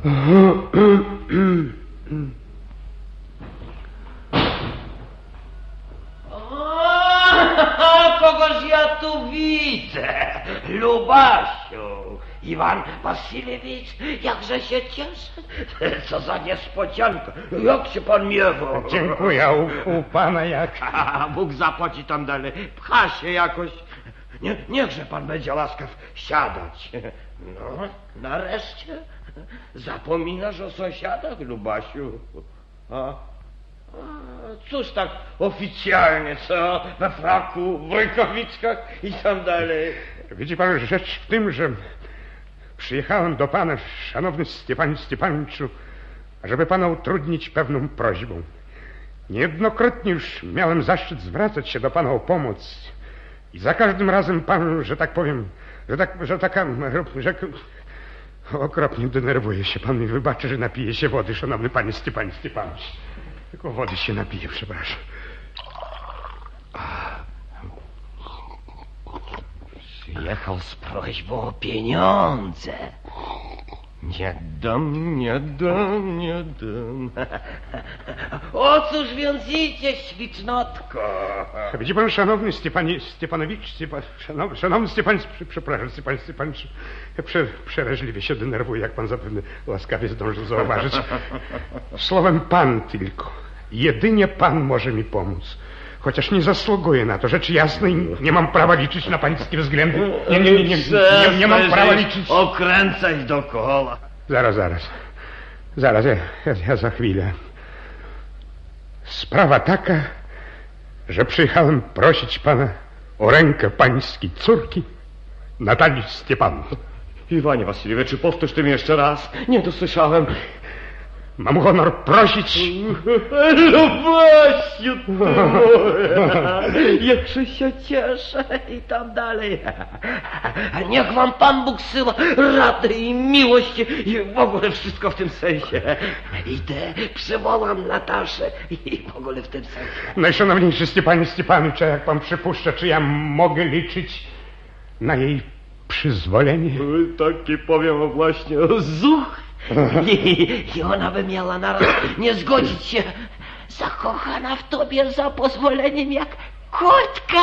Kogoż ja tu widzę? Lubasiu, Iwan Wasiliewicz, jakże się cieszę. Co za niespodzianka. Jak się pan miewa? Dziękuję, u pana jak... Bóg zapłaci tam dalej. Pcha się jakoś. Niechże pan będzie łaskaw siadać. No, nareszcie. Zapominasz o sąsiadach, Lubasiu. Cóż tak oficjalnie, co? We fraku, w rękawiczkach i tam dalej. Widzi pan, rzecz w tym, że przyjechałem do pana, szanowny Stepanie Stepaniczu, żeby pana utrudnić pewną prośbą. Niejednokrotnie już miałem zaszczyt zwracać się do pana o pomoc i za każdym razem pan, że tak powiem, że okropnie denerwuje się. Pan mi wybaczy, że napije się wody, szanowny panie Stepanie Stepanicz. Tylko wody się napije, przepraszam. Przyjechał z prośbą o pieniądze. Nie dam. O cóż więc idzie, ślicznotko? Widzi pan, szanowny szanowny Stepanicz, przepraszam, Stepanie Stepanicz, przeraźliwie się denerwuję, jak pan zapewne łaskawie zdążył zauważyć. Słowem pan tylko, jedynie pan może mi pomóc. Chociaż nie zasługuję na to, rzecz jasna, i nie mam prawa liczyć na pańskie względy. Nie mam prawa liczyć. Okręcać dokoła. Zaraz, ja za chwilę. Sprawa taka, że przyjechałem prosić pana o rękę pańskiej córki, Natalii Stepanowny. Iwanie Wasiliewiczu, powtórz tym jeszcze raz. Nie dosłyszałem. Mam honor prosić. Lubasiu, jakże się cieszę i tam dalej. Niech wam Pan Bóg syła rady i miłości i w ogóle wszystko w tym sensie. Idę, przywołam Nataszę i w ogóle w tym sensie. Najszanowniejszy Stepanie Stepanicz, jak pan przypuszcza, czy ja mogę liczyć na jej przyzwolenie? Taki powiem właśnie zuch. I ona by miała naraz nie zgodzić się, zakochana w tobie za pozwoleniem jak kotka.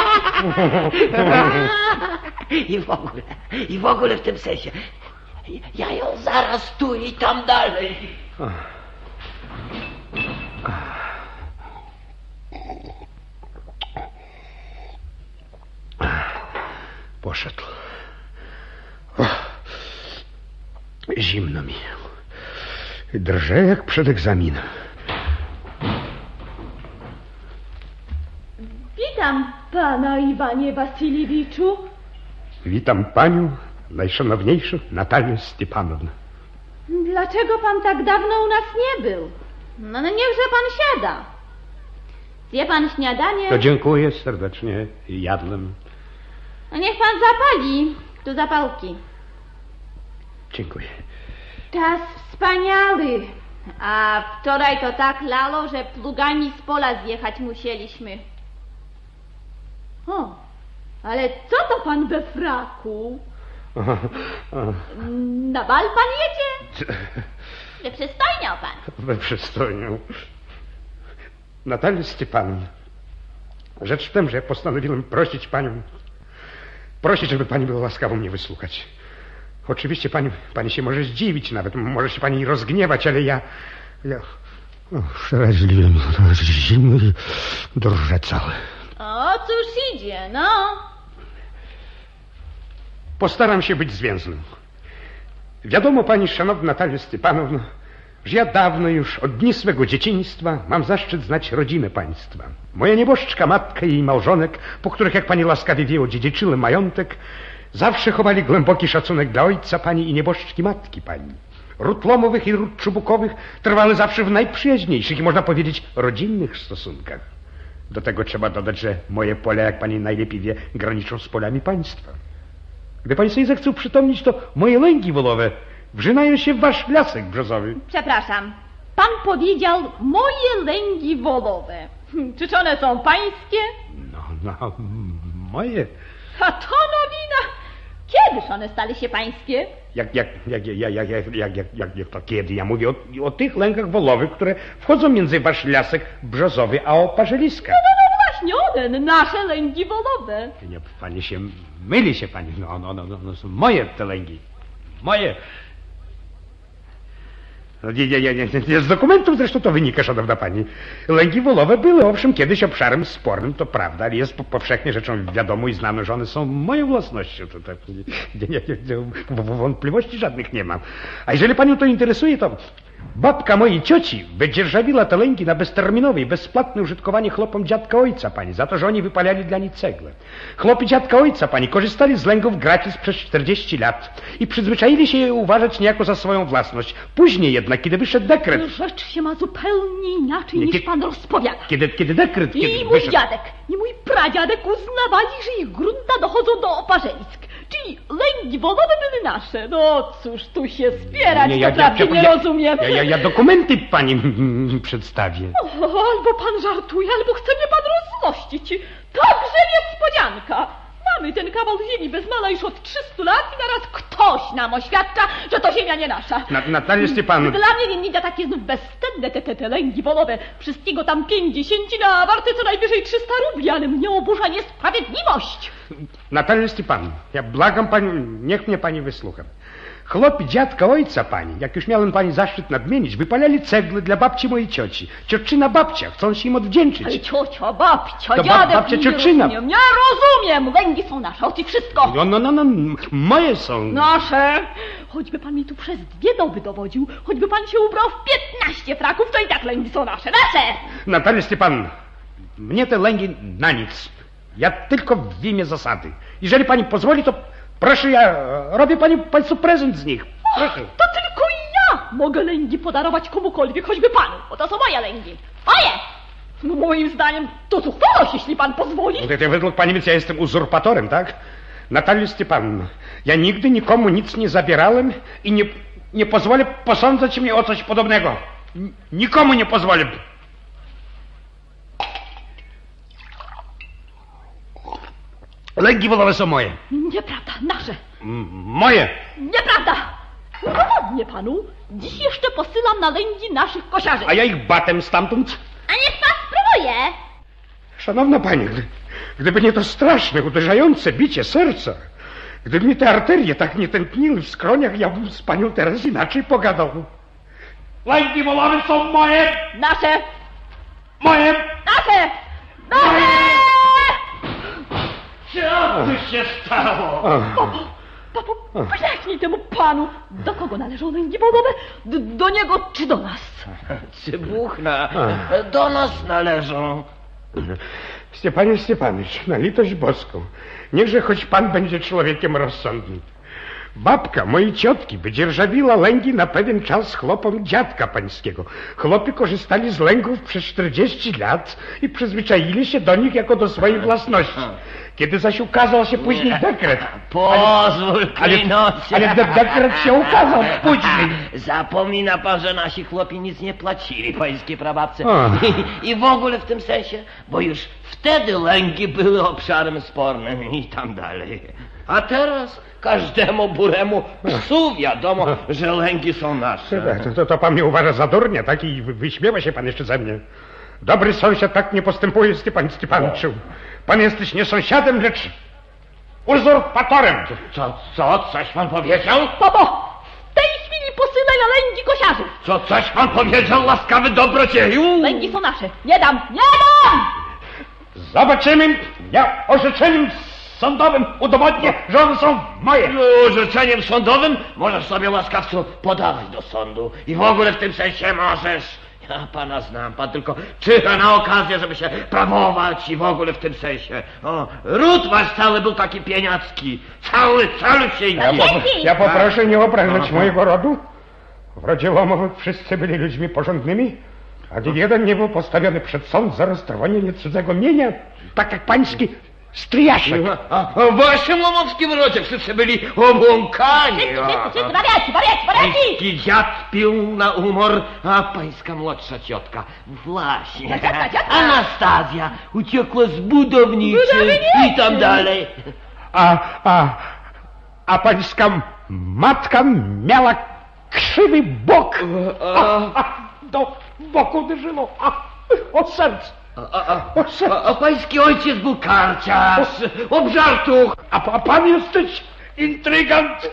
I w ogóle w tym sensie. Ja ją zaraz tu i tam dalej. Poszedł. Zimno mi. Drżę jak przed egzaminem. Witam pana, Iwanie Wasiliewiczu. Witam panią, najszanowniejszą Natalię Stepanowną. Dlaczego pan tak dawno u nas nie był? No niechże pan siada. Zje pan śniadanie? To dziękuję serdecznie, jadłem. No niech pan zapali tu zapałki. Dziękuję. Czas wspaniały. A wczoraj to tak lalo, że plugami z pola zjechać musieliśmy. O, ale co to pan we fraku? Na bal pan jedzie? Przystojniał pan. Przystojniał. Natalia Stepanowna, rzecz w tym, że postanowiłem prosić panią, żeby pani była łaskawa mnie wysłuchać. Oczywiście pani się może zdziwić, nawet może się pani rozgniewać, ale ja przeraźliwie mi zimno i drżę cały. O, cóż idzie, no. Postaram się być zwięzłym. Wiadomo pani, szanowna Natalia Stepanowna, że ja dawno już, od dni swego dzieciństwa, mam zaszczyt znać rodzinę państwa. Moja nieboszczka matka i jej małżonek, po których, jak pani łaskawie wie, odziedziczyły majątek, zawsze chowali głęboki szacunek dla ojca pani i nieboszczki matki pani. Ród Lomowych i ród Czubukowych trwały zawsze w najprzyjaźniejszych i można powiedzieć rodzinnych stosunkach. Do tego trzeba dodać, że moje pola, jak pani najlepiej wie, graniczą z polami państwa. Gdy pani sobie zechce przytomnieć, to moje lęgi wolowe wrzynają się w wasz lasek brzozowy. Przepraszam, pan powiedział moje lęgi wolowe. Czyż one są pańskie? No, moje. A to nowina! Kiedyż one stali się pańskie? Jak to kiedy? Ja mówię o tych lękach wolowych, które wchodzą między wasz lasek brzozowy, a oparzeliska. No właśnie one, nasze lęgi wolowe. Nie, pani się myli się pani. No są moje te lęgi. Moje. Nie, z dokumentów zresztą to wynika, szanowna pani. Lęgi wolowe były owszem kiedyś obszarem spornym, to prawda, ale jest powszechnie rzeczą wiadomą i znaną, że one są moją własnością. To tak, wątpliwości żadnych nie mam. A jeżeli panią to interesuje, to babka mojej cioci wydzierżawiła te lęgi na bezterminowe i bezpłatne użytkowanie chłopom dziadka ojca pani, za to, że oni wypalali dla nich cegle. Chłopi dziadka ojca pani korzystali z lęgów gratis przez 40 lat i przyzwyczaili się je uważać niejako za swoją własność. Później jednak, kiedy wyszedł dekret... Rzecz się ma zupełnie inaczej niż pan rozpowiada. Kiedy dekret... I mój dziadek, i mój pradziadek uznawali, że ich grunta dochodzą do oparzelisk. Czyli lęgi wolowe były nasze. No cóż tu się spierać, nie rozumiem. Ja dokumenty pani przedstawię. Albo pan żartuje, albo chce mnie pan rozzłościć. Także niespodzianka. Mamy ten kawał ziemi bez mala już od 300 lat i teraz ktoś nam oświadcza, że to ziemia nie nasza. Natalia Stepan... Dla mnie nie takie znów bezwstydne te lęgi wolowe. Wszystkiego tam 50 na warte co najwyżej 300 rubli, ale mnie oburza niesprawiedliwość. Natalia Stepan, ja błagam pani, niech mnie pani wysłucha. Chłopi dziadka ojca pani, jak już miałem pani zaszczyt nadmienić, wypalali cegle dla babci mojej cioci. Cioczyna babcia, chcą się im odwdzięczyć. Ale ciocia, babcia, to dziadek, babcia, cioczyna. Nie rozumiem, lęgi są nasze, oto i wszystko. No, moje są. Nasze. Choćby pan mi tu przez 2 doby dowodził, choćby pan się ubrał w 15 fraków, to i tak lęgi są nasze, nasze. Natalia Stepan, mnie te lęgi na nic. Ja tylko w imię zasady. Jeżeli pani pozwoli, to proszę, ja robię państwu prezent z nich. Proszę. To tylko ja mogę lęgi podarować komukolwiek, choćby panu, bo to są moje lęgi. Moje! No moim zdaniem to zuchwałość, jeśli pan pozwoli. No, według pani więc ja jestem uzurpatorem, tak? Natalia Stepan, ja nigdy nikomu nic nie zabierałem i nie pozwolę posądzać mnie o coś podobnego. Nikomu nie pozwolę. Lęgi wolowe są moje. Nieprawda, nasze. Moje. Nieprawda. Udowodnię panu. Dziś jeszcze posyłam na lęgi naszych kosiarzy. A ja ich batem stamtąd. A niech pan spróbuje. Szanowna pani, gdyby nie to straszne, uderzające bicie serca, gdyby mi te arterie tak nie tętniły w skroniach, ja bym z panią teraz inaczej pogadał. Lęgi wolowe są moje. Nasze. Moje. Nasze. Nasze. Co tu się stało? Papo, wyjaśnij temu panu, do kogo należą lęgi wolowe? Do niego czy do nas? Cybuchna, do nas należą. Stepanie Stepanycz, na litość boską, niechże choć pan będzie człowiekiem rozsądnym. Babka mojej ciotki wydzierżawiła lęgi na pewien czas chłopom dziadka pańskiego. Chłopi korzystali z lęgów przez 40 lat i przyzwyczaili się do nich jako do swojej własności. Kiedy zaś ukazał się później dekret... Pozwól, klinocie. Ale dekret się ukazał później. Zapomina pan, że nasi chłopi nic nie płacili pańskiej prababce. I w ogóle w tym sensie, bo już wtedy lęgi były obszarem spornym i tam dalej. A teraz każdemu buremu psu wiadomo, że lęgi są nasze. To pan mnie uważa za durnia, tak? I wyśmiewa się pan jeszcze ze mnie. Dobry sąsiad tak nie postępuje, Stepan Stepaniczu. Pan jesteś nie sąsiadem, lecz uzurpatorem. Coś pan powiedział? Papo, w tej chwili posylaj na lęgi kosiarzy. Coś pan powiedział, łaskawy dobrocieju? Lęgi są nasze. Nie dam. Zobaczymy. Ja orzeczeniem sądowym udowodnię, że one są moje. Orzeczeniem sądowym możesz sobie, łaskawcu, podawać do sądu. I w ogóle w tym sensie możesz. Ja pana znam, pan tylko czyha na okazję, żeby się prawować i w ogóle w tym sensie. O, ród wasz cały był taki pieniacki. Cały się Ja poproszę nie obrażać mojego rodu. W rodzie Łomowych wszyscy byli ludźmi porządnymi, ani jeden nie był postawiony przed sąd za roztrwowanie cudzego mienia, tak jak pański stryjaszek. A w waszym łomowskim rodzie wszyscy byli obłąkani. Wszyscy, wariaci! Pański dziad pił na umor, a pańska młodsza ciotka. Właśnie. Anastazja uciekła z budowniczy i tam dalej. a pańska matka miała krzywy bok. Do boku uderzyło. O serce. A pański ojciec był karciarz, obżartuch. A pan jesteś intrygant.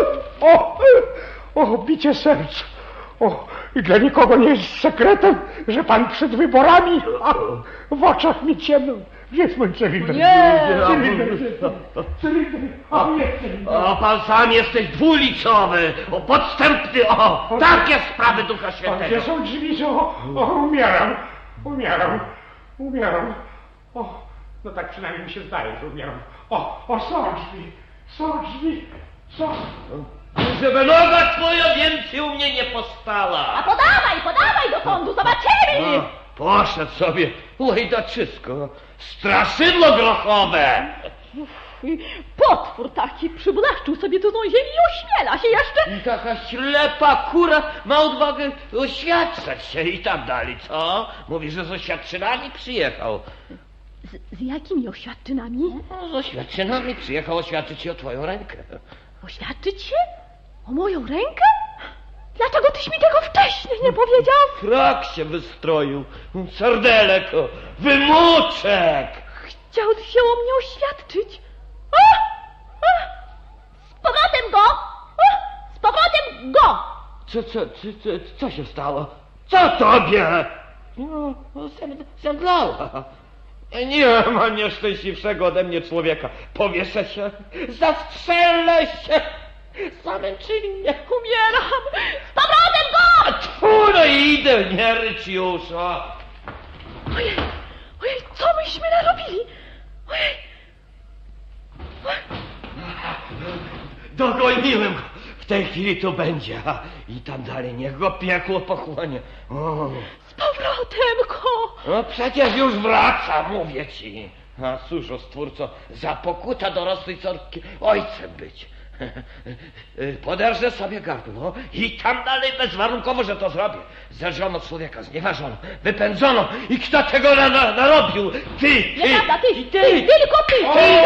Bicie serc. I dla nikogo nie jest sekretem, że pan przed wyborami w oczach mi ciemno. Gdzie jest mój cylinder? O, pan sam jesteś dwulicowy, podstępny, takie sprawy Ducha Świętego. Gdzie są drzwi, że umieram. No tak przynajmniej mi się zdaje, że umieram. Są drzwi. Żeby noga twoja więcej u mnie nie postała. A podawaj do sądu, zobaczymy! Poszedł sobie, łajdaczysko, straszydło grochowe. Potwór taki przyblaszczył sobie tu tą ziemię i ośmiela się jeszcze. I taka ślepa kura ma odwagę oświadczać się i tak dalej, co? Mówi, że z oświadczynami przyjechał. Z jakimi oświadczynami? Z oświadczynami przyjechał oświadczyć się o twoją rękę. Oświadczyć się? O moją rękę? Dlaczego tyś mi tego wcześniej nie powiedział? Frak się wystroił, serdelek, wymuczek. Chciał się o mnie oświadczyć. Z powrotem go! Co się stało? Co tobie? No, zemdlała. Nie ma nieszczęśliwszego ode mnie człowieka. Powieszę się, zastrzelę się. Zamęczyli mnie. Umieram! Z powrotem go! Tfu, no idę, nie rycz już. Ojej, co myśmy narobili? Ojej. Dogoniłem go. W tej chwili tu będzie. I tam dalej, niech go piekło pochłonie. Z powrotem go! No przecież już wraca, mówię ci. A cóż, o Stwórco, za pokuta dorosłej córki ojcem być. Poderżę sobie gardło i tam dalej bezwarunkowo, że to zrobię. Zerżono człowieka, znieważono, wypędzono. I kto tego narobił? Ty! Nieprawda, ty! Tylko ty!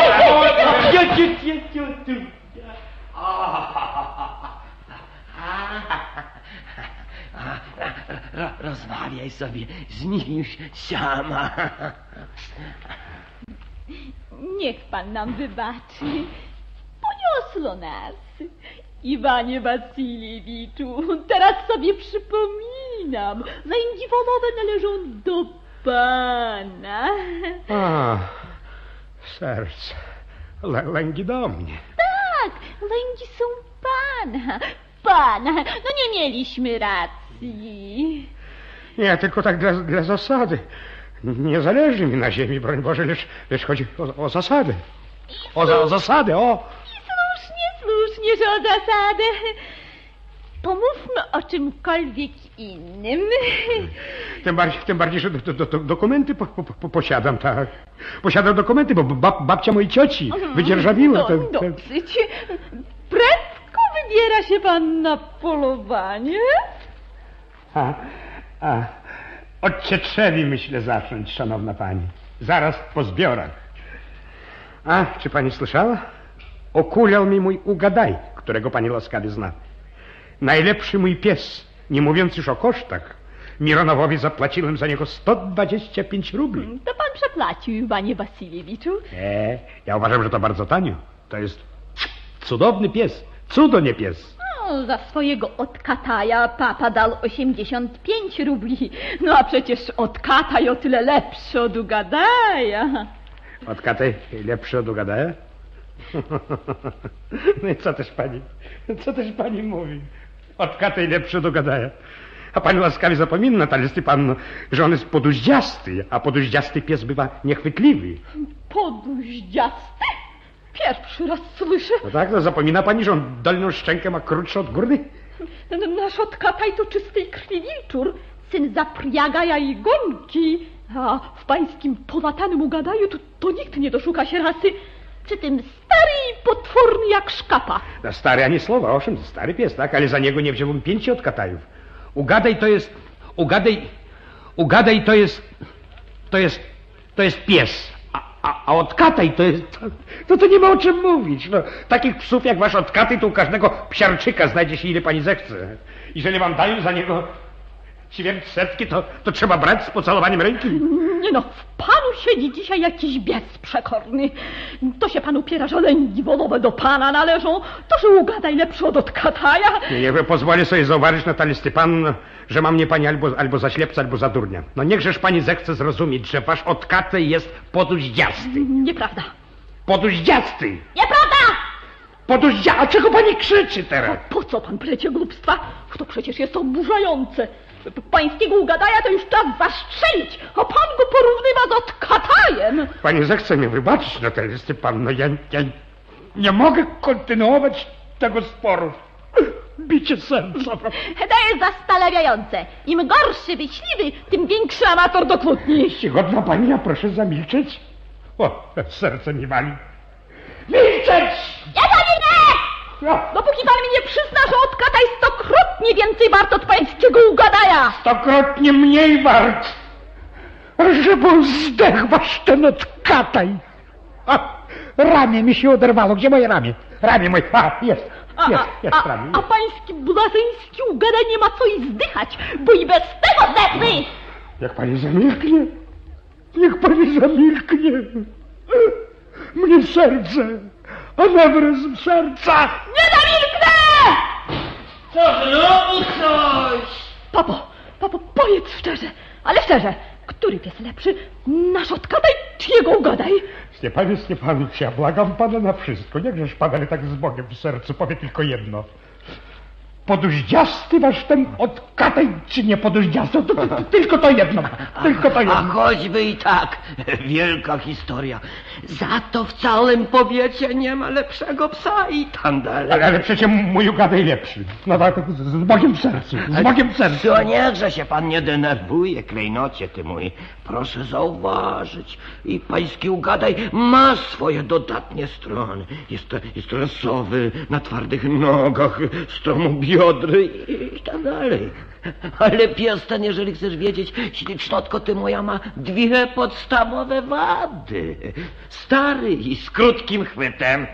Rozmawiaj sobie z nim sama. Niech pan nam wybaczy. Poniosło nas. Iwanie Wasiliewiczu, teraz sobie przypominam. Lęgi wołowe należą do pana. Serce. Lęgi do mnie. Tak, lęgi są pana. No nie mieliśmy racji. Nie, tylko tak dla zasady. Nie zależy mi na ziemi, broń Boże, lecz chodzi o zasady. O zasady. Słusznie, że o zasadę. Pomówmy o czymkolwiek innym. Tym bardziej, że dokumenty posiadam, tak. Posiadam dokumenty, bo babcia mojej cioci wydzierżawiła. Dosyć. Prędko wybiera się pan na polowanie? Od Cietrzewi myślę zacząć, szanowna pani. Zaraz po zbiorach. Czy pani słyszała? Okuliał mi mój ugadaj, którego pani łaskawie zna. Najlepszy mój pies, nie mówiąc już o kosztach. Mironowowi zapłaciłem za niego 125 rubli. To pan przeplacił, panie Wasiliewiczu. Nie, ja uważam, że to bardzo tanio. To jest cudowny pies. Cudo, nie pies. No, za swojego odkataja papa dał 85 rubli. No a przecież odkataj o tyle lepszy od ugadaja. Odkataj lepszy od ugadaja? No i co też pani mówi? Odkataj lepszy od ugadaja. A pani łaskawie zapomina, Natalia Stepanno, że on jest poduździasty, a poduździasty pies bywa niechwytliwy. Poduździasty? Pierwszy raz słyszę. No tak, zapomina pani, że on dolną szczękę ma krótszą od górnej? Nasz odkataj to czystej krwi wilczur, syn zapriagaja i gonki. A w pańskim polatanym ugadaju to nikt nie doszuka się rasy. Przy tym stary i potworny jak szkapa. No stary ani słowa, owszem, to stary pies, tak? Ale za niego nie wziąłbym 5 odkatajów. Ugadaj to jest pies. A odkataj to jest... To nie ma o czym mówić. No, takich psów jak wasz odkataj to u każdego psiarczyka znajdzie się ile pani zechce. Jeżeli wam dają za niego ćwierć setki, to trzeba brać z pocałowaniem ręki. Nie no, w panu siedzi dzisiaj jakiś bies przekorny. To się pan upiera, że lęgi wodowe do pana należą. To, że ugadaj lepszy od odkataja. Nie pozwolę sobie zauważyć, Natalii Stypan, że ma mnie pani albo za ślepca, albo za durnia. No niechżeż pani zechce zrozumieć, że wasz odkataj jest poduździasty. Nieprawda. Poduździasty! Nieprawda! A czego pani krzyczy teraz? Po co pan plecie głupstwa? To przecież jest oburzające. Pańskiego ugadaja to już czas zastrzelić, a pan go porównywa z odkatajem. Pani zechce mnie wybaczyć, Natalii Stypan, no ja nie mogę kontynuować tego sporu. Bicie serca. To jest zastanawiające. Im gorszy wyśliwy, tym większy amator do kłótni. Czcigodna pani, ja proszę zamilczeć. O, serce mi wali. Milczeć! Ja zamilczę! No, Dopóki pan mi nie przyzna, że odkataj stokrotnie więcej wart od pańskiego ugadaja. stokrotnie mniej wart. Żeby on zdechł wasz ten odkataj. Ramię mi się oderwało. Gdzie moje ramię? Ramię moje. Jest ramię. A pański błazeński ugadaj nie ma co i zdychać, bo i bez tego zdechny. Jak pani zamilknie. Niech pani zamilknie. Mnie serce. Aneuryzm serca. Nie zamilknę! Co znowu coś? Papo, powiedz szczerze, ale szczerze, który pies lepszy? Nasz odkataj czy jego ugadaj? Stepanie Stepanowicz, ja błagam pana na wszystko. Niechżeż pan, ale tak z Bogiem w sercu powie tylko jedno. Poduździasty wasz ten odkataj, czy nie poduździasty? Tylko to jedno. Tylko to jedno. A choćby i tak, wielka historia. Za to w całym powiecie nie ma lepszego psa i tam dalej. Ale przecież mój ugadaj lepszy. No tak, z Bogiem w sercu. Z Bogiem w sercu. To niechże się pan nie denerwuje, klejnocie ty mój. Proszę zauważyć. I pański ugadaj ma swoje dodatnie strony. Jest rasowy, na twardych nogach, stromu biodry i tak dalej. Ale pies ten, jeżeli chcesz wiedzieć, ślicznotko ty moja, ma dwie podstawowe wady. Stary i z krótkim chwytem.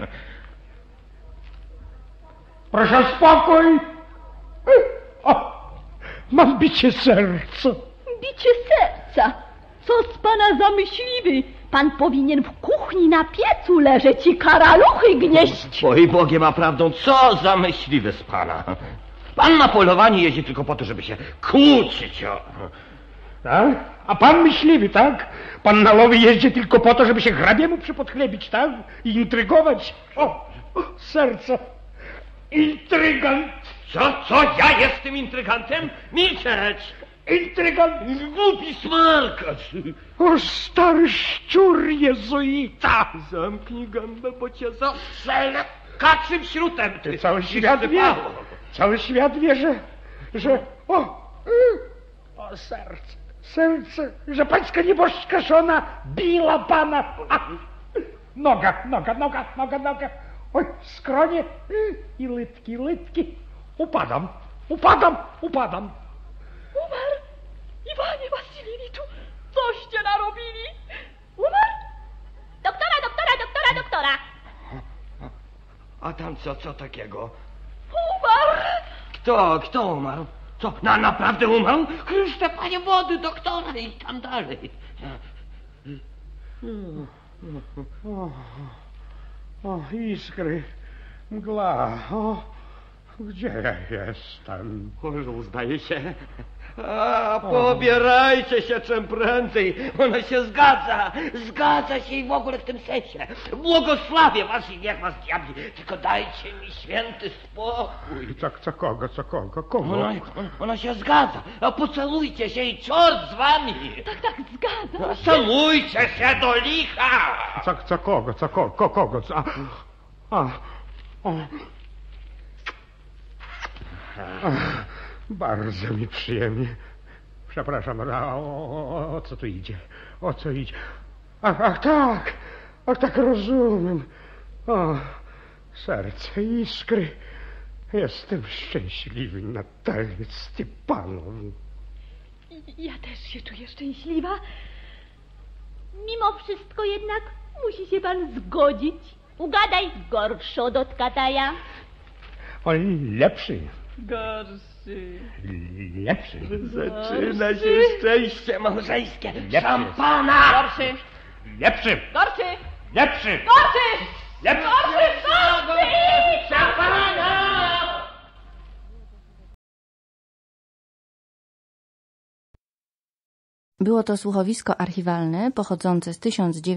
Proszę o spokój. O, mam bicie serca. Bicie serca. Co z pana za myśliwy? Pan powinien w kuchni na piecu leżeć i karaluchy gnieść. Oj Bogiem, a prawdą, co za myśliwy z pana. Pan na polowanie jeździ tylko po to, żeby się kłócić. Tak? A pan myśliwy, tak? Pan na łowy jeździ tylko po to, żeby się hrabiemu przypodchlebić, tak? I intrygować. O, serce. Intrygant. Co? Ja jestem intrygantem? Milczeć! Intrygant. Głupi smarkacz! O, stary szczur jezuita. Zamknij gębę, bo cię zastrzelę kaczym śrutem, ty. Cały świat wie, że... O, serce, że pańska nieboszczka żona biła pana. Noga. Oj, skronie i lytki. Upadam. Umarł? Iwanie Wasiliewiczu, coście narobili? Umarł? Doktora! A tam co takiego? Umarł! Kto umarł? Co, naprawdę umarł? Chryste, panie wody, doktora i tam dalej. O, iskry, mgła, gdzie ja jestem? Orzeł, zdaje się. Pobierajcie się czym prędzej. Ona się zgadza się i w ogóle w tym sensie. Błogosławię was i niech was diabli. Tylko dajcie mi święty spokój. Co kogo? Ona się zgadza. A pocelujcie się i czort z wami. Tak, zgadzam się. Celujcie się do licha. Kogo? Bardzo mi przyjemnie. Przepraszam, ale o co tu idzie? O co idzie? Ach tak, rozumiem. O, serce, iskry. Jestem szczęśliwy, Natalia Stepanowna. Ja też się czuję szczęśliwa. Mimo wszystko jednak Musi się pan zgodzić. Ugadaj, gorszy od Otkataja. O, lepszy. Gorszy. Lepszy. Zaczyna się szczęście małżeńskie. Lepszy. Szampana! Gorszy. Lepszy. Gorszy. Lepszy. Gorszy. Lepszy. Szampana! Było to słuchowisko archiwalne pochodzące z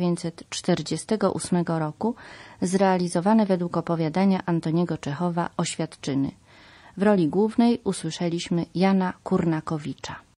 1948 roku, zrealizowane według opowiadania Antoniego Czechowa Oświadczyny. W roli głównej usłyszeliśmy Jana Kurnakowicza.